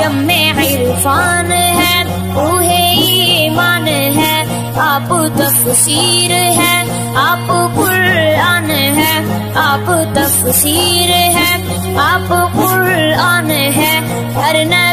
शम्मे इरफान है, रूहे ईमान है, आप तफसीर है, आप कुरान है, आप तफसीर है, आप कुरान है। हर